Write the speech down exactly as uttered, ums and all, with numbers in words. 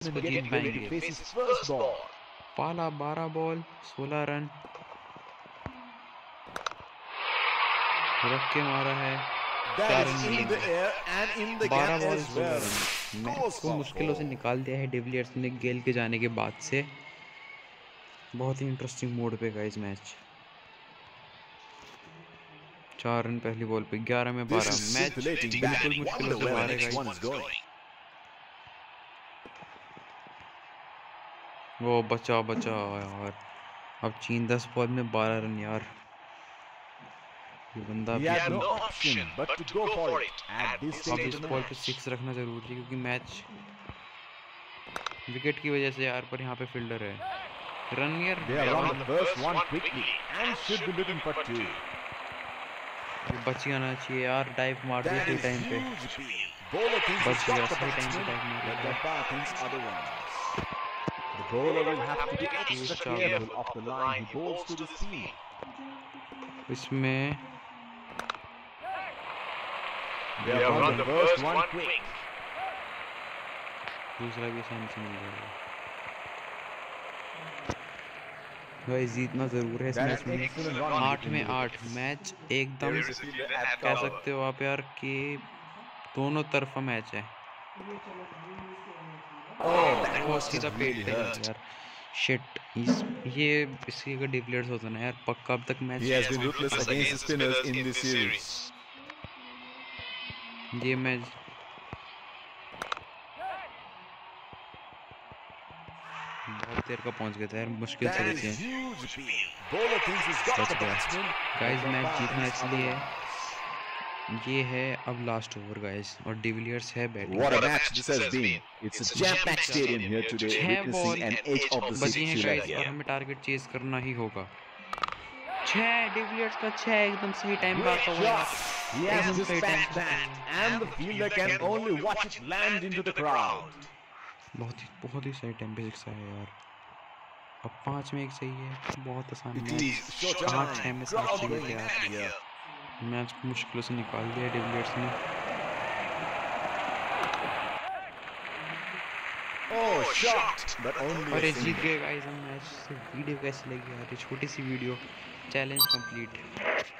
को जीत पाएंगे। पाला बारह बॉल सोलह रन रख के मारा है, चार रन मिलेंगे। बारह बॉल सोलह रन मैच को मुश्किलों से निकाल दिया है डिविलियर्स ने गेल के जाने के बाद से। बहुत ही इंटरेस्टिंग मोड पे गाइस मैच। चार रन पहली बॉल पे, ग्यारह में बारह। मैच बिल्कुल मुश्किलों से बाहर है गाइस। वो बचा बचा यार। अब चीन दस बॉल में बारह रन यार। ये बंदा अब इस बॉल पे सिक्स रखना जरूरी है क्योंकि मैच विकेट की वजह से यार, पर यहाँ पे फील्डर है। रन यार बच जाना चाहिए यार। डाइव मार दिया सही टाइम पे, बच गया सही टाइम पे डाइव मार दिया। इसमें दूसरा भी आसानी से मिल जाएगा। गाइस जीतना जरूर है इस मैच में। आठ में आठ मैच एकदम कह सकते हो आप यार कि दोनों तरफा मैच है। वो सीधा पेट पे यार। शिट, इस ये इसकी अगर डिविलियर्स होता ना यार पक्का अब तक मैच। ये मैच बहुत देर का पहुंच गया था यार, मुश्किल से बचे गाइस। मैच जीतना इसलिए ये है अब लास्ट ओवर गाइस, और डिविलियर्स है बैटिंग। छह बॉल बची हैं गाइस और हमें टारगेट चेज करना ही होगा। छह डिविलियर्स का छह एकदम सही टाइम पे आता हुआ एकदम सही टाइम बहुत ही बहुत ही सही टाइम पे सिक्स आया यार। अब पांच में एक चाहिए, बहुत आसान मैच। पाँच छः में सात चाहिए यार। मैच को मुश्किलों से निकाल दिया डिविलियर्स ने। और ये जीत गए गाइस हम मैच। वीडियो कैसी लगी यार, ये छोटी सी वीडियो, चैलेंज कंप्लीट।